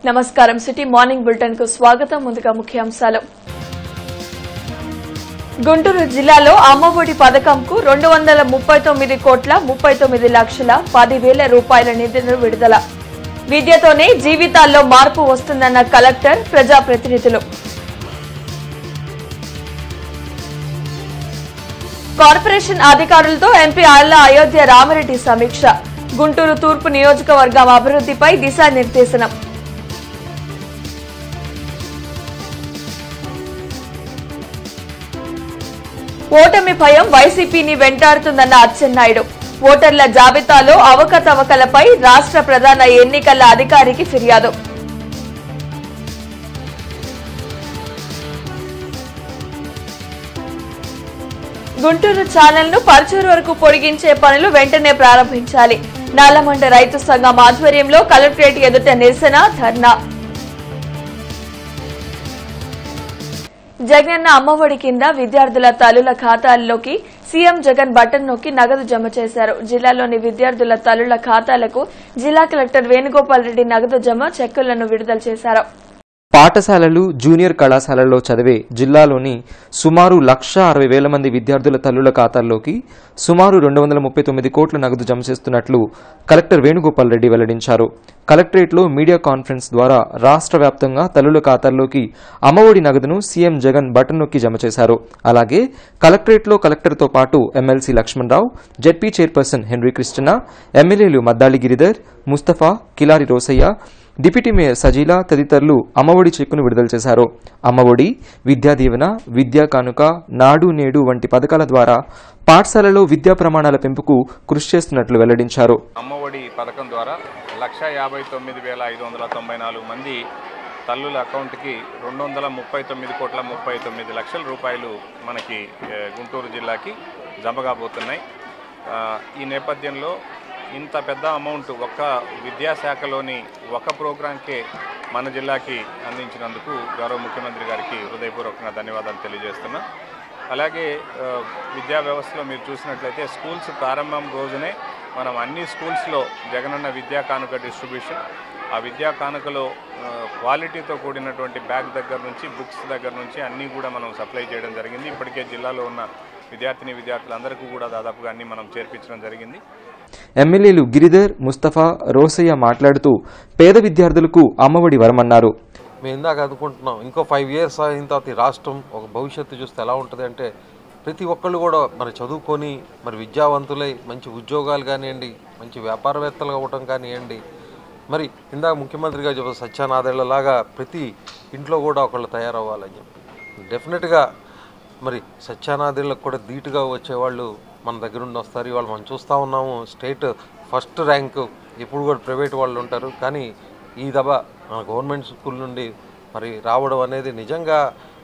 నమస్కారం city morning bulletin కు స్వాగతం. ముందుగా ముఖ్యాంశాలు. గుంటూరు జిల్లాలో అమ్మఒడి పథకంకు 239 కోట్ల 39 లక్షల 10,000 రూపాయల నిధులు విడుదల. విద్యతోనే జీవితాల్లో మార్పు వస్తుందన్న కలెక్టర్, ప్రజాప్రతినిధులు. కార్పొరేషన్ అధికారులతో ఎంపీ ఆళ్ల అయోధ్య రామిరెడ్డి సమీక్ష. గుంటూరు తూర్పు నియోజకవర్గం అభివృద్ధిపై దిశానిర్దేశనం. ఓటమి భయం వైసీపీని వెంటాడుతుందన్న అచ్చెన్నాయుడు. ఓటర్ల జాబితాలో అవకతవకలపై రాష్ట్ర ప్రధాన ఎన్నికల అధికారికి ఫిర్యాదు. గుంటూరు ఛానల్ ను పరుచూరు వరకు పొడిగించే పనులు వెంటనే ప్రారంభించాలి. నాలమండ రైతు సంఘం ఆధ్వర్యంలో కలెక్టరేట్ ఎదుట నిరసన, ధర్నా. జగనన్న అమ్మఒడి కింద విద్యార్థుల తల్లుల ఖాతాల్లోకి సీఎం జగన్ బటన్ నొక్కి నగదు జమ చేశారు. జిల్లాలోని విద్యార్థుల తల్లుల ఖాతాలకు జిల్లా కలెక్టర్ వేణుగోపాల్ రెడ్డి నగదు జమ చెక్కులను విడుదల చేశారు. పాఠశాలలు, జూనియర్ కళాశాలల్లో చదివే జిల్లాలోని సుమారు 1,60,000 మంది విద్యార్థుల తల్లుల ఖాతాల్లోకి సుమారు 239 కోట్ల నగదు జమ చేస్తున్నట్లు కలెక్టర్ వేణుగోపాల్ రెడ్డి వెల్లడించారు. కలెక్టరేట్లో మీడియా కాన్ఫరెన్స్ ద్వారా రాష్ట్ర వ్యాప్తంగా తల్లుల ఖాతాల్లోకి అమ్మఒడి నగదును సీఎం జగన్ బటన్ నొక్కి జమ చేశారు. అలాగే కలెక్టరేట్లో కలెక్టర్తో పాటు MLC Lakshmanarao, ZP chairperson Henry Christina, ఎమ్మెల్యేలు మద్దాళి గిరిధర్, ముస్తఫా, కిలారి రోసయ్య, డిప్యూటీ మేయర్ సజీలా తదితరులు అమ్మఒడి చెక్కును విడుదల చేశారు. అమ్మఒడి, విద్యా దీవెన, విద్యా కానుక, నాడు నేడు వంటి పథకాల ద్వారా పాఠశాలలో విద్యా ప్రమాణాల పెంపుకు కృషి చేస్తున్నట్లు వెల్లడించారు. అమ్మఒడి పథకం ద్వారా 1,59,594 మంది తల్లుల అకౌంట్కి 239 కోట్ల 39 లక్షల రూపాయలు మనకి గుంటూరు జిల్లాకి జమ కాబోతున్నాయి. ఈ నేపథ్యంలో ఇంత పెద్ద అమౌంట్ ఒక్క విద్యాశాఖలోని ఒక ప్రోగ్రాంకే మన జిల్లాకి అందించినందుకు గౌరవ ముఖ్యమంత్రి గారికి హృదయపూర్వకంగా ధన్యవాదాలు తెలియజేస్తున్నా. అలాగే విద్యా వ్యవస్థలో మీరు చూసినట్లయితే స్కూల్స్ ప్రారంభం రోజునే మనం అన్ని స్కూల్స్లో జగనన్న విద్యా కానుక డిస్ట్రిబ్యూషన్, ఆ విద్యా కానుకలో క్వాలిటీతో కూడినటువంటి బ్యాగ్ దగ్గర నుంచి బుక్స్ దగ్గర నుంచి అన్నీ కూడా మనం సప్లై చేయడం జరిగింది. ఇప్పటికే జిల్లాలో ఉన్న విద్యార్థులందరికీ కూడా దాదాపుగా అన్ని మనం చేర్పించడం జరిగింది. ఎమ్మెల్యేలు గిరిధర్, ముస్తఫా, రోసయ్య మాట్లాడుతూ పేద విద్యార్థులకు అమ్మఒడి వరమన్నారు. మేము ఇందాక అనుకుంటున్నాం ఇంకో 5 years అయిన తర్వాత ఈ రాష్ట్రం ఒక భవిష్యత్తు చూస్తే ఎలా ఉంటుంది అంటే ప్రతి ఒక్కళ్ళు కూడా మరి చదువుకొని మరి విద్యావంతులై మంచి ఉద్యోగాలు కానివ్వండి, మంచి వ్యాపారవేత్తలు అవ్వటం కానివ్వండి, మరి ఇందాక ముఖ్యమంత్రి గారు చెప్పిన సత్యానాదేళ్లలాగా ప్రతి ఇంట్లో కూడా ఒకళ్ళు తయారవ్వాలని చెప్పి డెఫినెట్గా మరి సత్యానాదేళ్లకు కూడా ధీటుగా వచ్చేవాళ్ళు మన దగ్గర నుండి వస్తారు. ఇవాళ మనం చూస్తూ ఉన్నాము స్టేట్ ఫస్ట్ ర్యాంకు ఎప్పుడు కూడా ప్రైవేట్ వాళ్ళు ఉంటారు, కానీ ఈ దబా మన గవర్నమెంట్ స్కూల్ నుండి మరి రావడం అనేది నిజంగా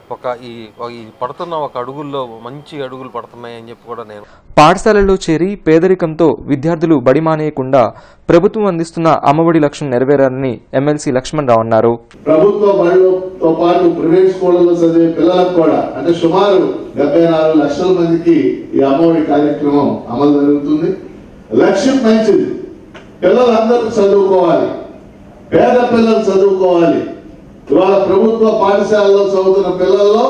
ఈ పడుతున్న ఒక అడుగుల్లో మంచి అడుగులు పడుతున్నాయి అని చెప్పి కూడా నేను పాఠశాలల్లో చేరి పేదరికంతో విద్యార్థులు బడి మానేయకుండా ప్రభుత్వం అందిస్తున్న అమ్మఒడి లక్ష్యం నెరవేరాలని ఎమ్మెల్సీ లక్ష్మణరావు అన్నారు. ప్రభుత్వ బడులతో పాటు ప్రైవేట్ స్కూళ్లలో చదివే పిల్లలకు కూడా అంటే సుమారు 74 లక్షల మందికి ఈ అమ్మఒడి కార్యక్రమం అమలు జరుగుతుంది. లక్ష్యం మంచిది, పిల్లలందరూ చదువుకోవాలి, పేద పిల్లలు చదువుకోవాలి. ఇవాళ ప్రభుత్వ పాఠశాలలో చదువుతున్న పిల్లల్లో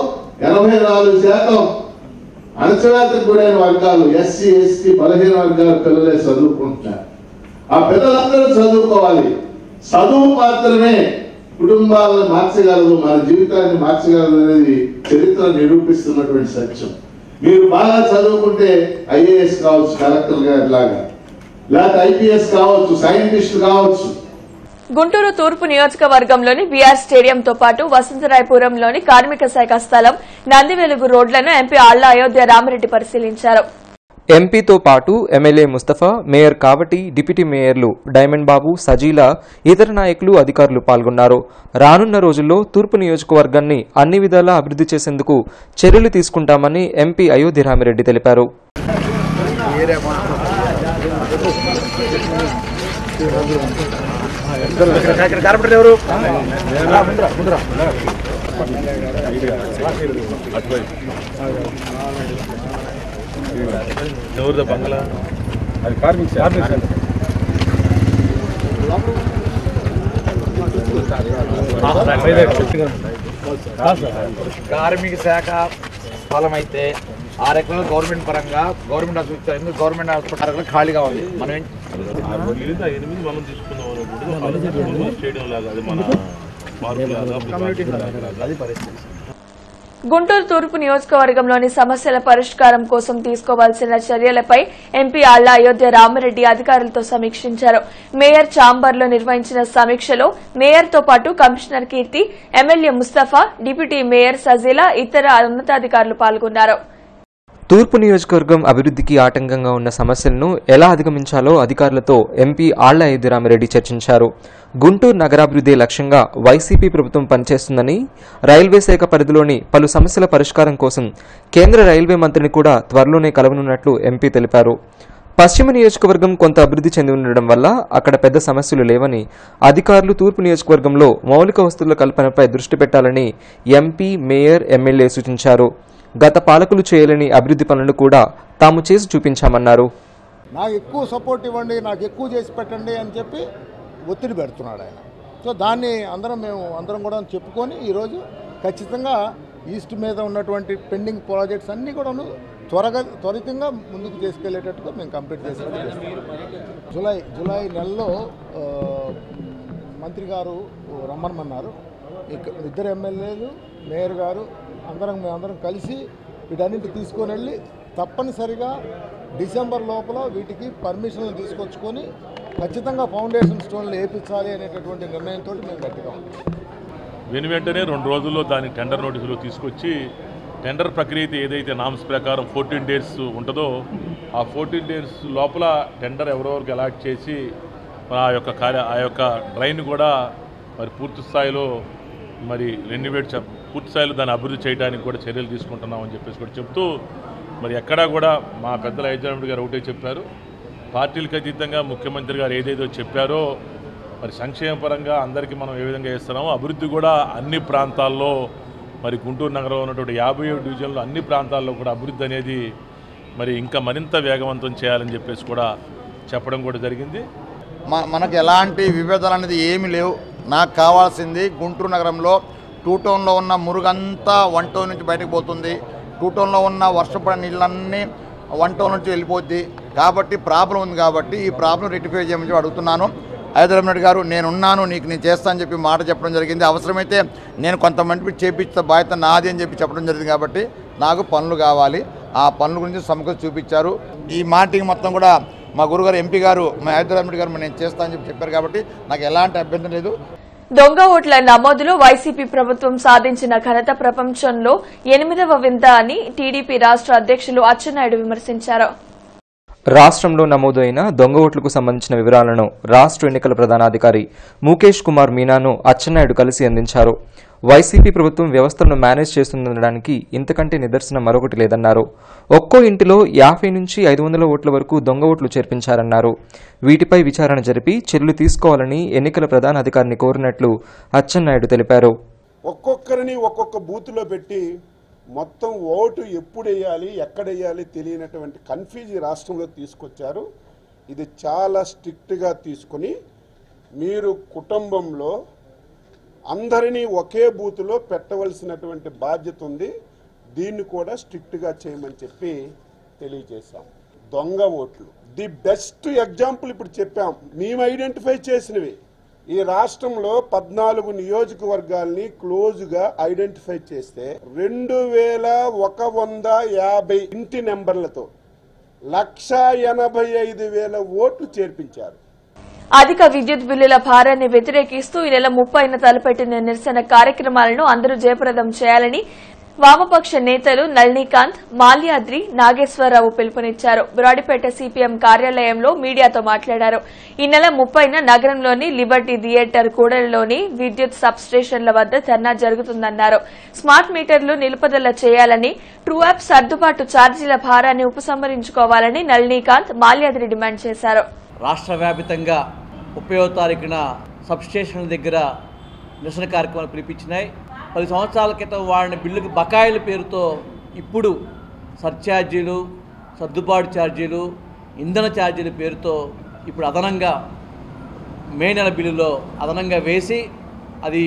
84% అణచివేతకు గురైన వర్గాలు, ఎస్సీ, ఎస్టీ, బలహీన వర్గాల పిల్లలే చదువుకుంటున్నారు. ఆ పిల్లలందరూ చదువుకోవాలి. చదువు మాత్రమే కుటుంబాలను మార్చగలదు, మన జీవితాన్ని మార్చగలదు అనేది చరిత్ర నిరూపిస్తున్నటువంటి సత్యం. మీరు బాగా చదువుకుంటే ఐఏఎస్ కావచ్చు, కలెక్టర్ గారి లాగా, లేకపోతే ఐపీఎస్ కావచ్చు, సైంటిస్ట్ కావచ్చు. గుంటూరు తూర్పు నియోజకవర్గంలోని బీఆర్ స్టేడియంతో పాటు వసంతరాయపురంలోని కార్మిక శాఖ స్థలం, నందివెలుగు రోడ్లను ఎంపీ ఆళ్ల అయోధ్య రామిరెడ్డి పరిశీలించారు. ఎంపీతో పాటు MLA Mustafa, mayor Kavati, deputy మేయర్లు డైమండ్ బాబు, సజీలా, ఇతర నాయకులు, అధికారులు పాల్గొన్నారు. రానున్న రోజుల్లో తూర్పు నియోజకవర్గాన్ని అన్ని విధాలా అభివృద్ధి చేసేందుకు చర్యలు తీసుకుంటామని ఎంపీ అయోధ్య రామిరెడ్డి తెలిపారు. బంగ్లా అది కార్మిక కార్మిక శాఖ స్థలం అయితే 6 ఎకరాలు గవర్నమెంట్ పరంగా గవర్నమెంట్ హాస్పిటల్ గవర్నమెంట్ హాస్పిటల్ ఖాళీగా ఉంది. మనం అది పరిస్థితి. గుంటూరు తూర్పు నియోజకవర్గంలోని సమస్యల పరిష్కారం కోసం తీసుకోవాల్సిన చర్యలపై ఎంపీ ఆళ్ల అయోధ్య రామిరెడ్డి అధికారులతో సమీక్షించారు. మేయర్ ఛాంబర్లో నిర్వహించిన సమీక్షలో మేయర్తో పాటు commissioner Keerthi, MLA Mustafa, deputy mayor Sajila, ఇతర ఉన్నతాధికారులు పాల్గొన్నారు. తూర్పు నియోజకవర్గం అభివృద్ధికి ఆటంకంగా ఉన్న సమస్యలను ఎలా అధిగమించాలో అధికారులతో ఎంపీ ఆళ్ల అయోధ్య రామిరెడ్డి చర్చించారు. గుంటూరు నగరాభివృద్ధి లక్ష్యంగా వైసీపీ ప్రభుత్వం పనిచేస్తుందని, రైల్వే శాఖ పరిధిలోని పలు సమస్యల పరిష్కారం కోసం కేంద్ర రైల్వే మంత్రిని కూడా త్వరలోనే కలవనున్నట్లు ఎంపీ తెలిపారు. పశ్చిమ నియోజకవర్గం కొంత అభివృద్ధి చెంది ఉండడం వల్ల అక్కడ పెద్ద సమస్యలు లేవని, అధికారులు తూర్పు నియోజకవర్గంలో మౌలిక వస్తువుల కల్పనపై దృష్టి పెట్టాలని ఎంపీ, మేయర్, ఎమ్మెల్యే సూచించారు. గత పాలకులు చేయలేని అభివృద్ధి పనులను కూడా తాము చేసి చూపించామన్నారు. నాకు ఎక్కువ సపోర్ట్ ఇవ్వండి, నాకు ఎక్కువ చేసి పెట్టండి అని చెప్పి ఒత్తిడి పెడుతున్నాడు ఆయన. సో దాన్ని అందరం కూడా చెప్పుకొని ఈరోజు ఖచ్చితంగా ఈస్ట్ మీద ఉన్నటువంటి పెండింగ్ ప్రాజెక్ట్స్ అన్నీ కూడాను త్వరితంగా ముందుకు తీసుకెళ్లేటట్టుగా మేము కంప్లీట్ చేస్తాం. జూలై నెలలో మంత్రి గారు రమ్మనమన్నారు. ఇద్దరు ఎమ్మెల్యేలు, మేయర్ గారు మేమందరం కలిసి వీటన్నింటి తీసుకొని వెళ్ళి తప్పనిసరిగా డిసెంబర్ లోపల వీటికి పర్మిషన్లు తీసుకొచ్చుకొని ఖచ్చితంగా ఫౌండేషన్ స్టోన్లు వేయించాలి అనేటటువంటి నిర్ణయంతో మేము గట్టిగా ఉన్నాం. వెంటనే 2 రోజుల్లో దాని టెండర్ నోటీసులు తీసుకొచ్చి టెండర్ ప్రక్రియ ఏదైతే నామ్స్ ప్రకారం 14 డేస్ ఉంటుందో ఆ 14 డేస్ లోపల టెండర్ ఎవరెవరికి అలాట్ చేసి ఆ యొక్క డ్రైన్ కూడా మరి పూర్తి స్థాయిలో పూర్తి స్థాయిలో దాన్ని అభివృద్ధి చేయడానికి కూడా చర్యలు తీసుకుంటున్నామని చెప్పేసి కూడా చెప్తూ మరి ఎక్కడా కూడా మా పెద్దల అయోధ్య గారు ఒకటే చెప్పారు. పార్టీలకు అతీతంగా ముఖ్యమంత్రి గారు ఏదైతే చెప్పారో మరి సంక్షేమ పరంగా అందరికీ మనం ఏ విధంగా చేస్తున్నామో అభివృద్ధి కూడా అన్ని ప్రాంతాల్లో మరి గుంటూరు నగరంలో ఉన్నటువంటి 57 డివిజన్లు అన్ని ప్రాంతాల్లో కూడా అభివృద్ధి అనేది మరి ఇంకా మరింత వేగవంతం చేయాలని చెప్పేసి కూడా చెప్పడం కూడా జరిగింది. మనకు ఎలాంటి విభేదాలు అనేది ఏమీ లేవు. నాకు కావాల్సింది గుంటూరు నగరంలో 2 టౌన్లో ఉన్న మురుగంతా 1 టౌన్ నుంచి బయటకు పోతుంది. 2 టౌన్లో ఉన్న వర్షపడిన నీళ్ళన్నీ 1 టౌన్ నుంచి వెళ్ళిపోద్ది. కాబట్టి ప్రాబ్లం ఉంది. కాబట్టి ఈ ప్రాబ్లం రెక్టిఫై చేయమని అడుగుతున్నాను. హైదరాబాద్ గారు నేనున్నాను, నేను చేస్తానని చెప్పి మాట చెప్పడం జరిగింది. అవసరమైతే నేను కొంతమంది చేపించే బాధ్యత నాది అని చెప్పి చెప్పడం జరిగింది. కాబట్టి నాకు పనులు కావాలి, ఆ పనుల గురించి సమగ్ర చూపించారు. ఈ మాటింగ్ మొత్తం కూడా మా గురుగారు ఎంపీ గారు, మా హైదరాబాద్ గారు నేను చేస్తానని చెప్పి చెప్పారు. కాబట్టి నాకు ఎలాంటి అభ్యంతరం లేదు. దొంగ ఓట్ల నమోదులో వైసీపీ ప్రభుత్వం సాధించిన ఘనత ప్రపంచంలో 8వ వింత అని టీడీపీ రాష్ట్ర అధ్యక్షులు అచ్చెన్నాయుడు విమర్శించారు. రాష్ట్రంలో నమోదైన దొంగ ఓట్లకు సంబంధించిన వివరాలను రాష్ట్ర ఎన్నికల ప్రధానాధికారి ముఖేష్ కుమార్ మీనాను అచ్చెన్నాయుడు కలిసి అందించారు. వైసీపీ ప్రభుత్వం వ్యవస్థలను మేనేజ్ చేస్తుందనడానికి ఇంతకంటే నిదర్శనం మరొకటి లేదన్నారు. ఒక్కో ఇంటిలో 50 నుంచి 500 ఓట్ల వరకు దొంగ ఓట్లు చేర్పించారన్నారు. వీటిపై విచారణ జరిపి చర్యలు తీసుకోవాలని ఎన్నికల ప్రధానాధికారిని కోరినట్లు అచ్చెన్నాయుడు తెలిపారు. ఒక్కొక్కరిని ఒక్కొక్క బూత్లో పెట్టి మొత్తం ఓటు ఎప్పుడు వేయాలి, ఎక్కడ వేయాలి తెలియనటువంటి కన్ఫ్యూజ్ రాష్ట్రంలో తీసుకొచ్చారు. ఇది చాలా స్ట్రిక్ట్గా తీసుకుని మీరు కుటుంబంలో అందరినీ ఒకే బూత్లో పెట్టవలసినటువంటి బాధ్యత ఉంది. దీన్ని కూడా స్ట్రిక్ట్గా చేయమని చెప్పి తెలియజేశాం. దొంగ ఓట్లు ది బెస్ట్ ఎగ్జాంపుల్ ఇప్పుడు చెప్పాం. మేము ఐడెంటిఫై చేసినవి ఈ రాష్ట్రంలో 14 నియోజకవర్గాల్ని క్లోజ్గా ఐడెంటిఫై చేస్తే 2150 ఇంటి నెంబర్లతో 1,85,000 ఓట్లు చేర్పించారు. అధిక విద్యుత్ బిల్లుల భారాన్ని వ్యతిరేకిస్తూ ఈ నెల 30న తలపెట్టిన నిరసన కార్యక్రమాలను అందరూ జయప్రదం చేయాలని వామపక్ష నేతలు నళినీకాంత్, మాల్యాద్రి, నాగేశ్వరరావు పిలుపునిచ్చారు. బ్రాడిపేట సిపిఎం కార్యాలయంలో మీడియాతో మాట్లాడారు. ఈ నెల 30న నగరంలోని లిబర్టీ థియేటర్ కూడలిలోని విద్యుత్ సబ్ స్టేషన్ల వద్ద ధర్నా జరుగుతుందన్నారు. స్మార్ట్ మీటర్లు నిలుపుదల చేయాలని, ట్రూ యాప్ సర్దుబాటు ఛార్జీల భారాన్ని ఉపసంహరించుకోవాలని నళినీకాంత్, మాల్యాద్రి డిమాండ్ చేశారు. రాష్ట్ర వ్యాప్తంగా 30వ తారీఖున సబ్స్టేషన్ల దగ్గర నిరసన కార్యక్రమాలు పిలిపించినాయి. 10 సంవత్సరాల క్రితం వాడిన బిల్లుకు బకాయిల పేరుతో ఇప్పుడు సర్ఛార్జీలు, సర్దుబాటు ఛార్జీలు, ఇంధన ఛార్జీల పేరుతో ఇప్పుడు అదనంగా మే నెల బిల్లులో అదనంగా వేసి అది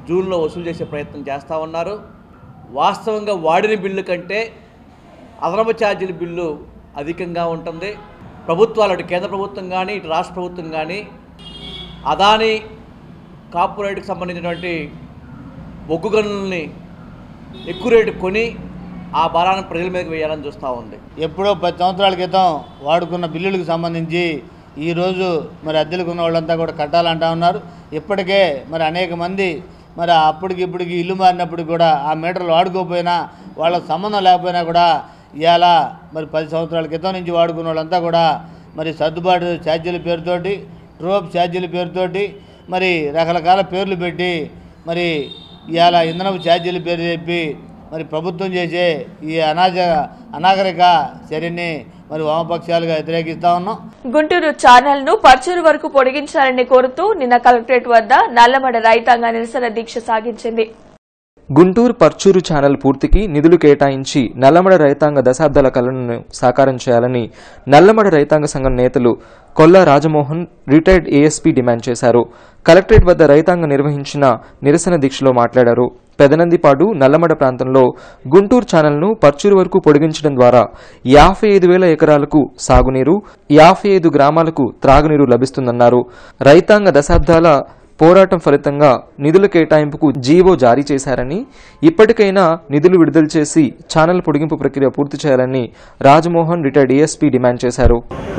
జూన్లో వసూలు చేసే ప్రయత్నం చేస్తూ ఉన్నారు. వాస్తవంగా వాడిన బిల్లు కంటే అదనపు ఛార్జీల బిల్లు అధికంగా ఉంటుంది. ప్రభుత్వాలు అటు కేంద్ర ప్రభుత్వం కానీ ఇటు రాష్ట్ర ప్రభుత్వం కానీ అదానీ కార్పొరేట్కి సంబంధించినటువంటి బొగ్గు గనుల్ని ఎక్కువ రేటు కొని ఆ భారాన్ని ప్రజల మీదకి వేయాలని చూస్తూ ఉంది. ఎప్పుడో 10 సంవత్సరాల క్రితం వాడుకున్న బిల్లులకు సంబంధించి ఈరోజు మరి అద్దెలకు ఉన్న వాళ్ళంతా కూడా కట్టాలంటా ఉన్నారు. ఇప్పటికే మరి అనేక మంది మరి అప్పటికి ఇప్పటికి ఇల్లు మారినప్పుడు కూడా ఆ మీటర్లు వాడుకోకపోయినా వాళ్ళకి సంబంధం లేకపోయినా కూడా ఇవాళ మరి 10 సంవత్సరాల క్రితం నుంచి వాడుకున్న వాళ్ళంతా కూడా మరి సర్దుబాటు ఛార్జీల పేరుతోటి ట్రోప్ ఛార్జీల పేరుతోటి మరి రకరకాల పేర్లు పెట్టి మరి ఇవాళ ఇంధనపు ఛార్జీల పేరు చెప్పి మరి ప్రభుత్వం చేసే ఈ అనాగరిక చర్యని మరి వామపక్షాలుగా వ్యతిరేకిస్తా ఉన్నాం. గుంటూరు ఛానల్ ను పర్చూరు వరకు పొడిగించాలని కోరుతూ నిన్న కలెక్టరేట్ వద్ద నల్లమడ రైతాంగ నిరసన దీక్ష సాగించింది. గుంటూరు పర్చూరు ఛానల్ పూర్తికి నిధులు కేటాయించి నల్లమడ రైతాంగ దశాబ్దాల కళను సాకారం చేయాలని నల్లమడ రైతాంగ సంఘం నేతలు Kolla Rajamohan retired ASP demand చేశారు. కలెక్టరేట్ వద్ద రైతాంగ నిర్వహించిన నిరసన దీక్షలో మాట్లాడారు. పెదనందిపాడు నల్లమడ ప్రాంతంలో గుంటూరు ఛానల్ను పర్చూరు వరకు పొడిగించడం ద్వారా 55,000 ఎకరాలకు సాగునీరు, 55 గ్రామాలకు త్రాగునీరు లభిస్తుందన్నారు. రైతాంగ దశాబ్దాల పోరాటం ఫలితంగా నిధుల కేటాయింపుకు జీవో జారీ చేశారని, ఇప్పటికైనా నిధులు విడుదల చేసి ఛానల్ పొడిగింపు ప్రక్రియ పూర్తి చేయాలని రాజమోహన్ రిటైర్డ్ ఏఎస్పీ డిమాండ్ చేశారు.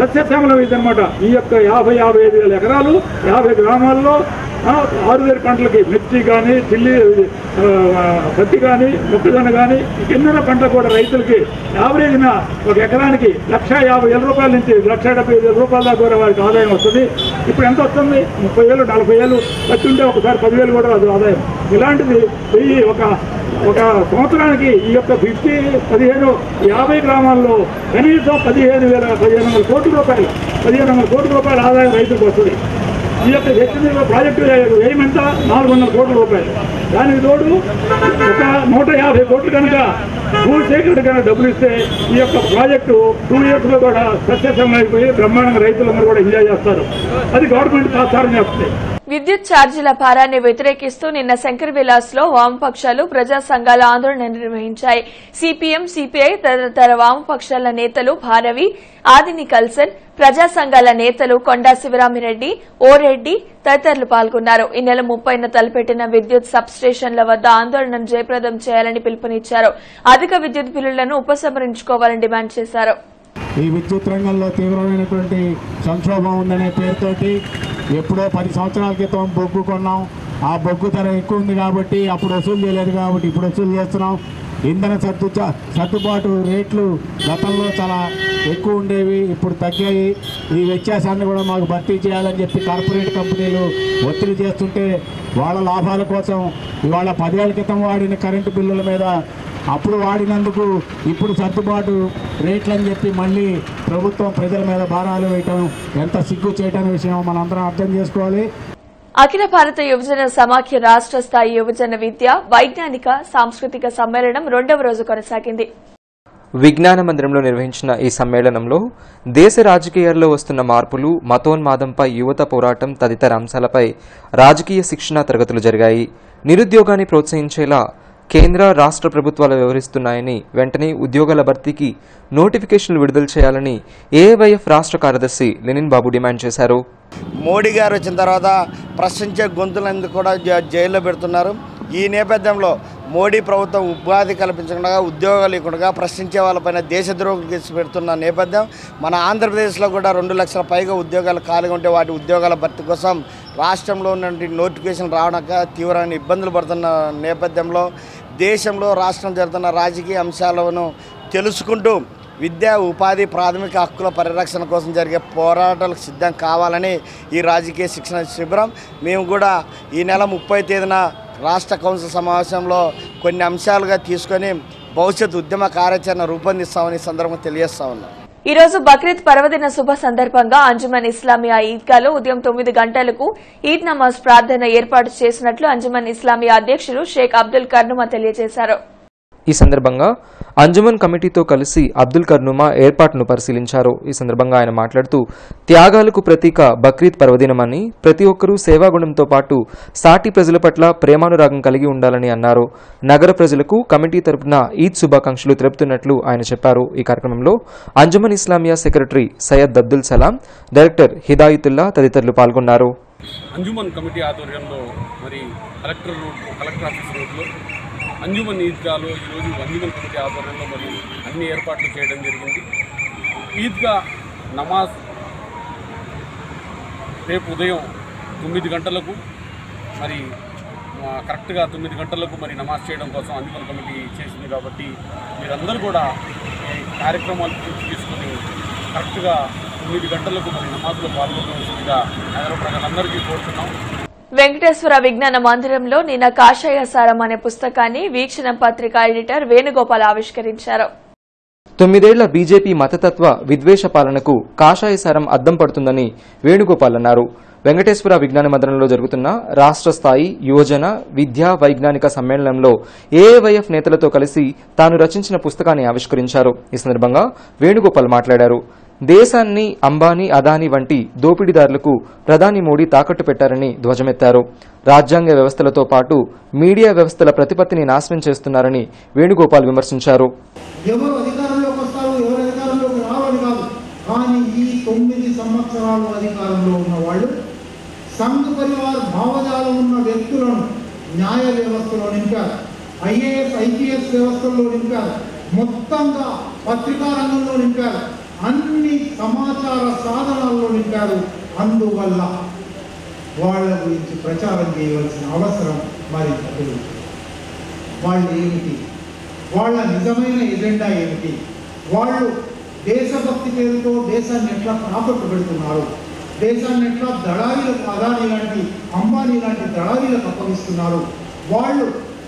ఈ యొక్క 55,000 ఎకరాలు 50 గ్రామాల్లో 6,000 పంటలకి మిర్చి కానీ పత్తి కానీ మొక్కజొన్న కానీ ఎన్నెన్నో పంటలు కూడా రైతులకి యావరేజ్న ఒక ఎకరానికి 150,000 రూపాయల నుంచి 175,000 రూపాయల దాకా కూడా వారికి ఆదాయం వస్తుంది. ఇప్పుడు ఎంత వస్తుంది? 30,000 40,000 పత్తి ఉంటే ఒకసారి 10,000 కూడా అది ఆదాయం. ఇలాంటిది ఒక సంవత్సరానికి ఈ యొక్క 50 గ్రామాల్లో కనీసం 1,500 కోట్ల రూపాయల ఆదాయం రైతులకు వస్తుంది. ఈ యొక్క వ్యక్తి ప్రాజెక్టు వ్యయమంతా 400 కోట్ల రూపాయలు. దానికి తోడు ఒక 150 కోట్లు కనుక భూసేకరణ కనుక డబ్బులు ఇస్తే ఈ యొక్క ప్రాజెక్టు 2 years లో కూడా సక్సెస్ అయిపోయి బ్రహ్మాండంగా రైతులందరూ కూడా ఎంజాయ్ చేస్తారు. అది గవర్నమెంట్ సాధారణ చేస్తుంది. విద్యుత్ ఛార్జీల భారాన్ని వ్యతిరేకిస్తూ నిన్న శంకర్ విలాస్ లో వామపక్షాలు ప్రజా సంఘాల ఆందోళన నిర్వహించాయి. సిపిఎం, సిపిఐ తదితర వామపక్షాల నేతలు భారవి, ఆదిని కల్సన్, ప్రజా సంఘాల నేతలు కొండా శివరామిరెడ్డి, ఓరెడ్డి తదితరులు పాల్గొన్నారు. ఈ నెల 30న తలపెట్టిన విద్యుత్ సబ్ స్టేషన్ల వద్ద ఆందోళనను జయప్రదం చేయాలని పిలుపునిచ్చారు. అధిక విద్యుత్ బిల్లులను ఉపసంహరించుకోవాలని డిమాండ్ చేశారు. ఈ విద్యుత్ రంగంలో తీవ్రమైనటువంటి సంక్షోభం ఉందనే పేరుతోటి ఎప్పుడో 10 సంవత్సరాల క్రితం బొగ్గు కొన్నాం. ఆ బొగ్గు ధర ఎక్కువ ఉంది కాబట్టి అప్పుడు వసూలు చేయలేదు కాబట్టి ఇప్పుడు వసూలు చేస్తున్నాం. ఇంధన సర్దుబాటు రేట్లు గతంలో చాలా ఎక్కువ ఉండేవి, ఇప్పుడు తగ్గాయి. ఈ వ్యత్యాసాన్ని కూడా మాకు భర్తీ చేయాలని చెప్పి కార్పొరేట్ కంపెనీలు ఒత్తిడి చేస్తుంటే వాళ్ళ లాభాల కోసం ఇవాళ 10 ఏళ్ల క్రితం వాడిన కరెంటు బిల్లుల మీద అప్పుడు వాడినందుకు ఇప్పుడు సర్దుబాటు రేట్లని చెప్పి మళ్ళీ ప్రభుత్వం ప్రజల మీద భారాలు వేయటం ఎంత సిగ్గు చేయటం విషయం మనందరం అర్థం చేసుకోవాలి. అఖిల భారత యువజన సమాఖ్య రాష్ట్ర స్థాయి యువజన విద్య, వైజ్ఞానిక, సాంస్కృతిక సమ్మేళనం 2వ రోజు కొనసాగింది. విజ్ఞాన మందిరంలో నిర్వహించిన ఈ సమ్మేళనంలో దేశ రాజకీయాల్లో వస్తున్న మార్పులు, మతోన్మాదంపై యువత పోరాటం తదితర అంశాలపై రాజకీయ శిక్షణా తరగతులు జరిగాయి. నిరుద్యోగాన్ని ప్రోత్సహించేలా కేంద్ర, రాష్ట్ర ప్రభుత్వాలు వ్యవహరిస్తున్నాయని, వెంటనే ఉద్యోగాల భర్తీకి నోటిఫికేషన్లు విడుదల చేయాలని ఏఐవైఎఫ్ రాష్ట్ర కార్యదర్శి లెనిన్ బాబు డిమాండ్ చేశారు. మోడీ గారు వచ్చిన తర్వాత ప్రశ్నించే గొంతులందుకు కూడా జైల్లో పెడుతున్నారు. ఈ నేపథ్యంలో మోడీ ప్రభుత్వం ఉపాధి కల్పించకుండా, ఉద్యోగాలు ఇవ్వకుండా ప్రశ్నించే వాళ్ళపైన దేశద్రోహులు కేసు పెడుతున్న నేపథ్యం మన ఆంధ్రప్రదేశ్లో కూడా 2 లక్షల పైగా ఉద్యోగాలు ఖాళీగా ఉంటే వాటి ఉద్యోగాల భర్తీ కోసం రాష్ట్రంలో ఉన్న నోటిఫికేషన్ రావడాక తీవ్రమైన ఇబ్బందులు పడుతున్న నేపథ్యంలో దేశంలో రాష్ట్రం జరుగుతున్న రాజకీయ అంశాలను తెలుసుకుంటూ విద్యా, ఉపాధి, ప్రాథమిక హక్కుల పరిరక్షణ కోసం జరిగే పోరాటాలకు సిద్ధం కావాలని ఈ రాజకీయ శిక్షణ శిబిరం. మేము కూడా ఈ నెల 30 తేదీన రాష్ట్ర కౌన్సిల్ సమావేశంలో కొన్ని అంశాలుగా తీసుకొని భవిష్యత్ ఉద్యమ కార్యాచరణ రూపొందిస్తామని సందర్భంగా తెలియజేస్తా ఉన్నాం. ఈ రోజు బక్రీద్ పర్వదిన శుభ సందర్భంగా అంజుమన్ ఇస్లామియా ఈద్గాలో ఉదయం 9 గంటలకు ఈద్ నమాజ్ ప్రార్థన ఏర్పాటు చేసినట్లు అంజుమన్ ఇస్లామియా అధ్యక్షులు షేక్ అబ్దుల్ కర్నుమా తెలియజేశారు. ఈ సందర్భంగా అంజుమన్ కమిటీతో కలిసి అబ్దుల్ కర్నుమా ఏర్పాటును పరిశీలించారు. ఈ సందర్భంగా ఆయన మాట్లాడుతూ త్యాగాలకు ప్రతీక బక్రీద్ పర్వదినమని ప్రతి ఒక్కరూ సేవాగుణంతో పాటు సాటి ప్రజల పట్ల ప్రేమానురాగం కలిగి ఉండాలని అన్నారు. నగర ప్రజలకు కమిటీ తరపున ఈద్ శుభాకాంక్షలు తెలుపుతున్నట్లు ఆయన చెప్పారు. ఈ కార్యక్రమంలో అంజుమన్ ఇస్లామియా సెక్రటరీ సయ్యద్ అబ్దుల్ సలాం, డైరెక్టర్ హిదాయతుల్లా తదితరులు పాల్గొన్నారు. అంజుమన్ కమిటీ ఆధ్వర్యంలో మరి కలెక్టర్ ఆఫీస్ రోడ్లో అంజుమన్ ఈద్గాలో ఈరోజు అంజుమన్ కమిటీ ఆధ్వర్యంలో మరి అన్ని ఏర్పాట్లు చేయడం జరిగింది. ఈద్గా నమాజ్ రేపు ఉదయం 9 గంటలకు మరి కరెక్ట్గా 9 గంటలకు మరి నమాజ్ చేయడం కోసం అంజుమన్ కమిటీ చేసింది. కాబట్టి మీరందరూ కూడా ఈ కార్యక్రమాలు తీసుకొని కరెక్ట్గా 9 గంటలకు మరి నమాజ్లో పాల్గొనవలసిందిగా నగర ప్రజలందరికీ కోరుతున్నాం. వెంకటేశ్వర విజ్ఞాన మందిరంలో నిన్న కాషాయ సారం అనే పుస్తకాన్ని వీక్షణ పత్రిక ఎడిటర్ వేణుగోపాల్ ఆవిష్కరించారు. 9 ఏళ్ల బీజేపీ మతతత్వ విద్వేష పాలనకు కాషాయ సారం అద్దం పడుతుందని వేణుగోపాల్ అన్నారు. వెంకటేశ్వర విజ్ఞాన మందిరంలో జరుగుతున్న రాష్ట్ర స్థాయి యువజన విద్యా వైజ్ఞానిక సమ్మేళనంలో ఏఐవైఎఫ్ నేతలతో కలిసి తాను రచించిన పుస్తకాన్ని ఆవిష్కరించారు. ఈ సందర్భంగా వేణుగోపాల్ మాట్లాడారు. దేశాన్ని అంబానీ, అదానీ వంటి దోపిడీదారులకు ప్రధాని మోడీ తాకట్టు పెట్టారని ధ్వజమెత్తారు. రాజ్యాంగ వ్యవస్థలతో పాటు మీడియా వ్యవస్థల ప్రతిపత్తిని నాశనం చేస్తున్నారని వేణుగోపాల్ విమర్శించారు. ఎవరు అధికారంలోకి వస్తారు, ఎవరు అధికారంలోకి రావని కాదు, కానీ ఈ 9 సంవత్సరాలు అధికారంలో ఉన్న వాళ్ళు సంఘ పరివార్ భావజాలం ఉన్న వ్యక్తులను న్యాయ వ్యవస్థలో నింపారు, ఐఏఎస్ ఐపీఎస్ వ్యవస్థల్లో నింపారు, మొత్తంగా పత్రికా రంగంలో నింపారు, అన్ని సమాచార సాధనాల్లో నింపారు. అందువల్ల వాళ్ళ గురించి ప్రచారం చేయవలసిన అవసరం మరి వాళ్ళు ఏమిటి, వాళ్ళ నిజమైన ఎజెండా ఏమిటి, వాళ్ళు దేశభక్తి పేరుతో దేశాన్ని ఎట్లా తాకట్టు పెడుతున్నారు, దేశాన్ని ఎట్లా దళారీలకు, అదానీ లాంటి అంబానీ లాంటి దళారీలకు అప్పగిస్తున్నారు, వాళ్ళు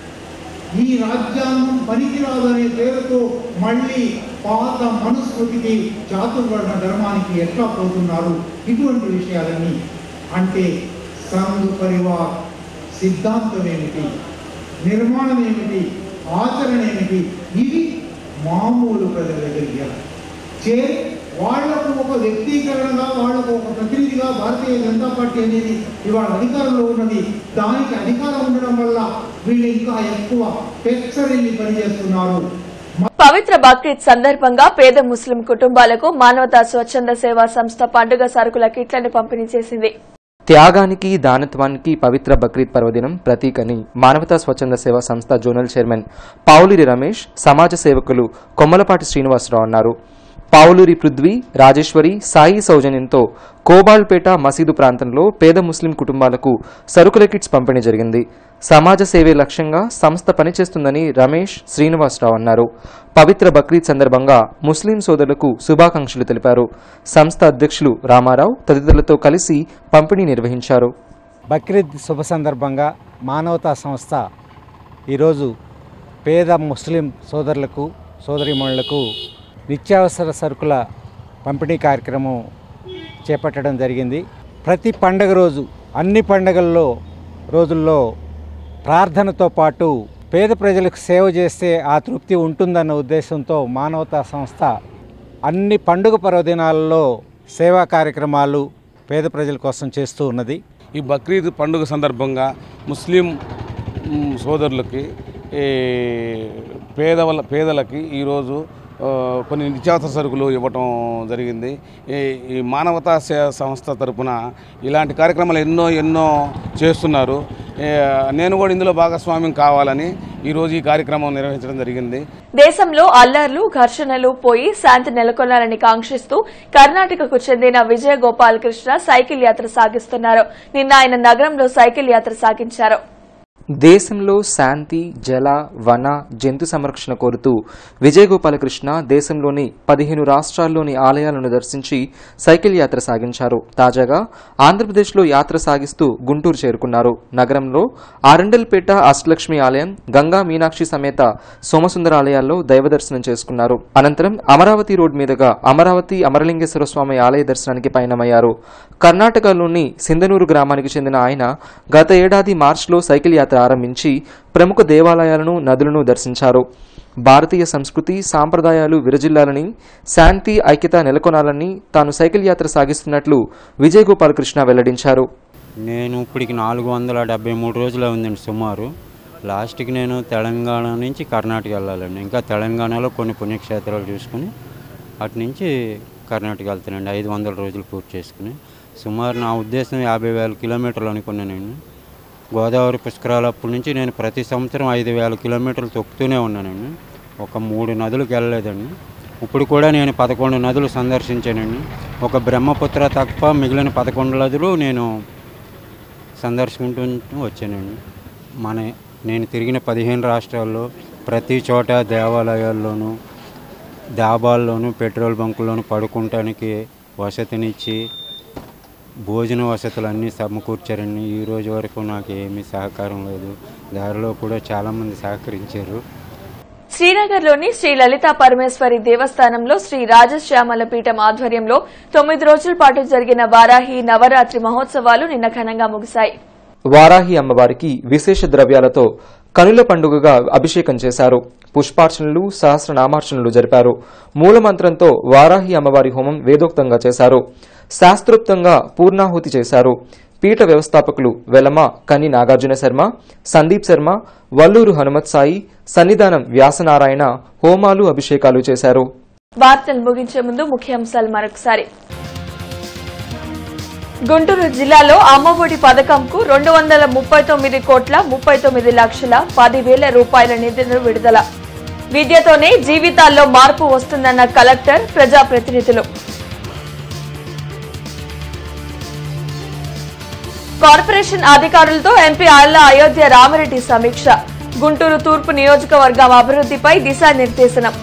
ఈ రాజ్యాంగం పనికిరాదనే పేరుతో మళ్ళీ పాత మనుస్మృతికి చాతుర్వర్ణ ధర్మానికి ఎట్లా పోతున్నారు. ఇటువంటి విషయాలన్నీ అంటే సంఘ్ పరివార్ సిద్ధాంతం ఏమిటి, నిర్మాణం ఏమిటి, ఆచరణ ఏమిటి, ఇవి మామూలు ప్రజల దగ్గరికి చేరి వాళ్లకు ఒక వ్యక్తీకరణగా, వాళ్లకు ఒక ప్రతినిధిగా భారతీయ జనతా పార్టీ అనేది ఇవాళ అధికారంలో ఉన్నది. దానికి అధికారం ఉండడం వల్ల వీళ్ళు ఇంకా ఎక్కువ పెచ్చరిల్లి పనిచేస్తున్నారు. పవిత్ర బక్రీద్ సందర్భంగా పేద ముస్లిం కుటుంబాలకు మానవతా స్వచ్ఛంద సేవా సంస్థ పండుగ సరుకుల కిట్లను పంపిణీ చేసింది. త్యాగానికి దానత్వానికి పవిత్ర బక్రీద్ పర్వదినం ప్రతీకని మానవతా స్వచ్ఛంద సేవా సంస్థ జోనల్ చైర్మన్ పావులూరి రమేష్, సమాజ సేవకులు కొమ్మలపాటి శ్రీనివాసరావు అన్నారు. పావులూరి పృథ్వీ, రాజేశ్వరి, సాయి సౌజన్యంతో కోబాల్పేట మసీదు ప్రాంతంలో పేద ముస్లిం కుటుంబాలకు సరుకుల కిట్స్ పంపిణీ జరిగింది. సమాజ సేవే లక్ష్యంగా సంస్థ పనిచేస్తుందని రమేష్, శ్రీనివాసరావు అన్నారు. పవిత్ర బక్రీద్ సందర్భంగా ముస్లిం సోదరులకు శుభాకాంక్షలు తెలిపారు. సంస్థ అధ్యక్షులు రామారావు తదితరులతో కలిసి పంపిణీ నిర్వహించారు. బక్రీద్ శుభ సందర్భంగా మానవతా సంస్థ ఈరోజు పేద ముస్లిం సోదరులకు, సోదరీమణులకు నిత్యావసర సరుకుల పంపిణీ కార్యక్రమం చేపట్టడం జరిగింది. ప్రతి పండగ రోజు, అన్ని పండగల్లో రోజుల్లో ప్రార్థనతో పాటు పేద ప్రజలకు సేవ చేస్తే ఆ తృప్తి ఉంటుందన్న ఉద్దేశంతో మానవతా సంస్థ అన్ని పండుగ పర్వదినాలలో సేవా కార్యక్రమాలు పేద ప్రజల కోసం చేస్తూ ఉన్నది. ఈ బక్రీద్ పండుగ సందర్భంగా ముస్లిం సోదరులకి, పేదలకి ఈరోజు కొన్ని నిత్యావసర సరుకులు ఇవ్వటం జరిగింది. ఈ మానవతా సంస్థ తరపున ఇలాంటి కార్యక్రమాలు ఎన్నో చేస్తున్నారు. నేను కూడా ఇందులో భాగస్వామ్యం కావాలని ఈరోజు ఈ కార్యక్రమం నిర్వహించడం జరిగింది. దేశంలో అల్లర్లు, ఘర్షణలు పోయి శాంతి నెలకొనాలని కాంక్షిస్తూ కర్ణాటకకు చెందిన విజయ గోపాల్ కృష్ణ సైకిల్ యాత్ర సాగిస్తున్నారు. నిన్న ఆయన నగరంలో సైకిల్ యాత్ర సాగించారు. దేశంలో శాంతి, జల, వన, జంతు సంరక్షణ కోరుతూ విజయగోపాలకృష్ణ దేశంలోని 15 రాష్ట్రాల్లోని ఆలయాలను దర్శించి సైకిల్ యాత్ర సాగించారు. తాజాగా ఆంధ్రప్రదేశ్లో యాత్ర సాగిస్తూ గుంటూరు చేరుకున్నారు. నగరంలో ఆరండల్పేట అష్టలక్ష్మి ఆలయం, గంగా మీనాక్షి సమేత సోమసుందర ఆలయాల్లో దైవ దర్శనం చేసుకున్నారు. అనంతరం అమరావతి రోడ్ మీదుగా అమరావతి అమరలింగేశ్వర స్వామి ఆలయ దర్శనానికి పయనమయ్యారు. కర్ణాటకలోని సింధనూరు గ్రామానికి చెందిన ఆయన గత ఏడాది మార్చిలో సైకిల్ యాత్ర ఆరంభించి ప్రముఖ దేవాలయాలను, నదులను దర్శించారు. భారతీయ సంస్కృతి సాంప్రదాయాలు విరజిల్లాలని, శాంతి ఐక్యత నెలకొనాలని తాను సైకిల్ యాత్ర సాగిస్తున్నట్లు విజయ్ గోపాల్ కృష్ణ వెల్లడించారు. నేను ఇప్పటికి 473 రోజులు ఉందండి సుమారు. లాస్ట్కి నేను తెలంగాణ నుంచి కర్ణాటక వెళ్ళాలండి. ఇంకా తెలంగాణలో కొన్ని పుణ్యక్షేత్రాలు చూసుకుని అటు నుంచి కర్ణాటక వెళ్తానండి. 500 రోజులు పూర్తి చేసుకుని సుమారు నా ఉద్దేశం 50,000 కిలోమీటర్లు అనుకున్నానండి. గోదావరి పుష్కరాలప్పటి నుంచి నేను ప్రతి సంవత్సరం 5,000 కిలోమీటర్లు తొక్కుతూనే ఉన్నానండి. ఒక 3 నదులకు వెళ్ళలేదండి. ఇప్పుడు కూడా నేను 11 నదులు సందర్శించానండి. ఒక బ్రహ్మపుత్ర తప్ప మిగిలిన 11 నదులు నేను సందర్శించుకుంటూ వచ్చానండి. నేను తిరిగిన 15 రాష్ట్రాల్లో ప్రతి చోట దేవాలయాల్లోనూ, డాబాల్లోనూ, పెట్రోల్ బంకుల్లోనూ పడుకుంటానికి వసతినిచ్చి భోజన వసతులు అన్నీ సమకూర్చారండి. ఈ రోజు వరకు నాకు ఏమీ సహకారం లేదు. దారిలో కూడా చాలామంది సహకరించారు. శ్రీనగర్లోని శ్రీ లలితా పరమేశ్వరి దేవస్థానంలో శ్రీ రాజశ్యామల పీఠం ఆధ్వర్యంలో 9 రోజుల పాటు జరిగిన వారాహి నవరాత్రి మహోత్సవాలు నిన్న ఘనంగా ముగిశాయి. వారాహి అమ్మవారికి విశేష ద్రవ్యాలతో కనుల పండుగగా అభిషేకం చేశారు. పుష్పార్చనలు, సహస్రనామార్చనలు జరిపారు. మూలమంత్రంతో వారాహి అమ్మవారి హోమం వేదోక్తంగా చేశారు. శాస్త్రోక్తంగా పూర్ణాహుతి చేశారు. పీఠ వ్యవస్థాపకులు వెలమ కని నాగార్జున శర్మ, సందీప్ శర్మ, వల్లూరు హనుమత్ సాయి, సన్నిధానం వ్యాసనారాయణ హోమాలు, అభిషేకాలు చేశారు. వార్తలు ముగించే ముందు ముఖ్యాంశాలు మరొకసారి. గుంటూరు జిల్లాలో అమ్మఒడి పథకంకు 239 కోట్ల 39 లక్షల 10,000 రూపాయల నిధులు విడుదల. విద్యతోనే జీవితాల్లో మార్పు వస్తుందన్న కలెక్టర్, ప్రజాప్రతినిధులు. కార్పొరేషన్ అధికారులతో ఎంపీ ఆళ్ల అయోధ్య రామిరెడ్డి సమీక్ష. గుంటూరు తూర్పు నియోజకవర్గం అభివృద్ధిపై దిశానిర్దేశనం.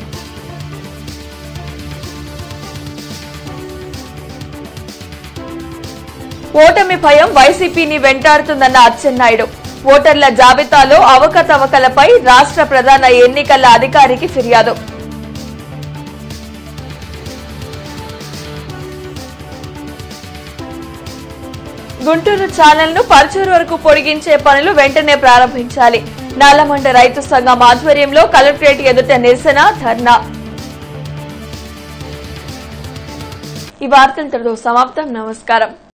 ఓటమి భయం వైసీపీని వెంటాడుతుందన్న అచ్చెన్నాయుడు. ఓటర్ల జాబితాలో అవకతవకలపై రాష్ట్ర ప్రధాన ఎన్నికల అధికారికి ఫిర్యాదు. గుంటూరు ఛానల్ ను పర్చూరు వరకు పొడిగించే పనులు వెంటనే ప్రారంభించాలి. నాలమండ రైతు సంఘం ఆధ్వర్యంలో కలెక్టరేట్ ఎదుట నిరసన, ధర్నా. ఈ వార్తలతో సమాప్తం. నమస్కారం.